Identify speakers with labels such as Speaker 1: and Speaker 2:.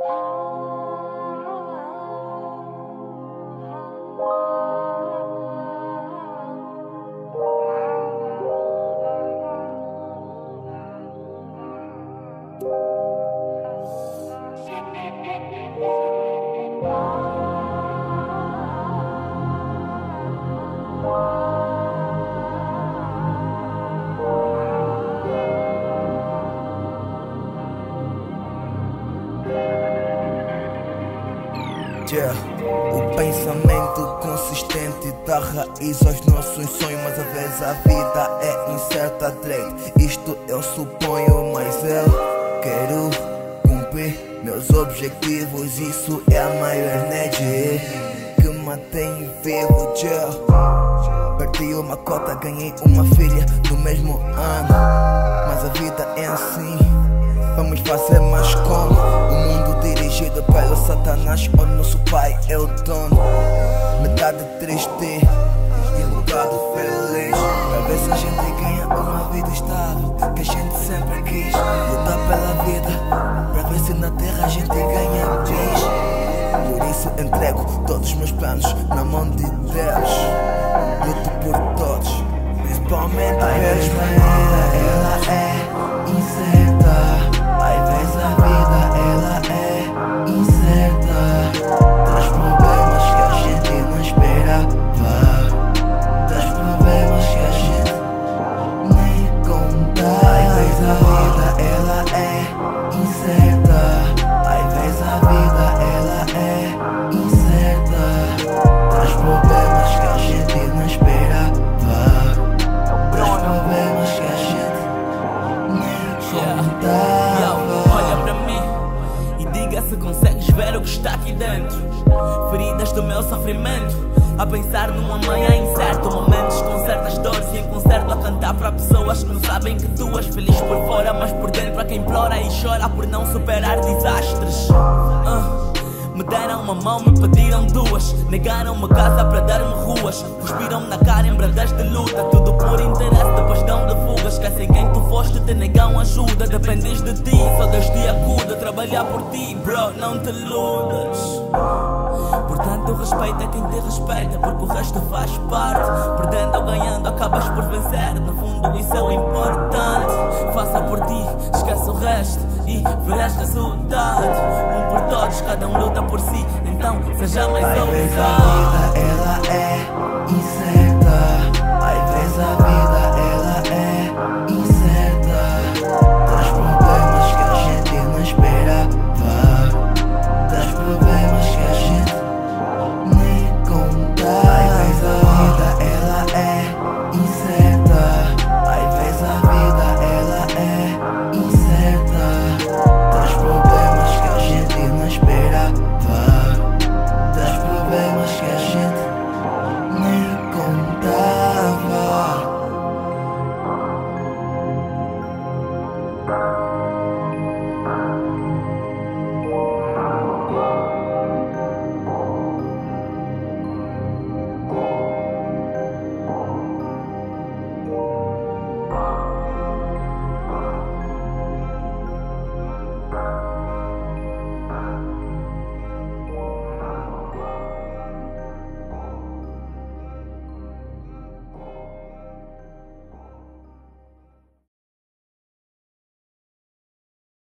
Speaker 1: O pensamento consistente dá raiz aos nossos sonhos, mas às vezes a vida é incerta, Drake. Isto eu suponho, mas eu quero cumprir meus objetivos. Isso é a maior energia que mantém vivo, Perdi uma cota, ganhei uma filha do mesmo ano, mas a vida é assim, vamos fazer mais como. O mundo dirigido pelo Satanás, o nosso pai é o dono. Metade triste e metade feliz, pra ver se a gente ganha uma vida estável, que a gente sempre quis. Lutar pela vida, pra ver se na terra a gente ganha paz. Por isso entrego todos os meus planos na mão de Deus. Luto por todos, principalmente pelos meus. Ela é incerta, às vezes a vida ela é incerta. Traz problemas que a gente não esperava, traz problemas que a gente nem contava. Às vezes a vida ela é incerta, às vezes a vida ela é incerta. Traz problemas que a gente não esperava, traz problemas que a gente nem contava.
Speaker 2: Olha pra mim e diga se consegues ver o que está aqui dentro. Feridas do meu sofrimento, a pensar num amanhã incerto. Momentos com certas dores e em concerto a cantar para pessoas que não sabem que tu és feliz por fora, mas por dentro a quem implora e chora por não superar desastres. Me deram uma mão, me pediram duas, negaram-me casa para dar-me ruas, cuspiram-me na cara em bradas de luta, tudo por interesse, depois dão de fuga. Esquecem quem tu foste, te negam ajuda, dependes de ti, só Deus te acuda. Trabalhar por ti, bro, não te iludas. Portanto respeita quem te respeita, porque o resto faz parte. Perdendo ou ganhando acabas por vencer, no fundo isso é o importante. Faça por ti, esquece o resto e verás resultado. Um por todos, cada um luta por si, então seja mais ousado.
Speaker 1: Às vezes a vida ela é incerta, às vezes a vida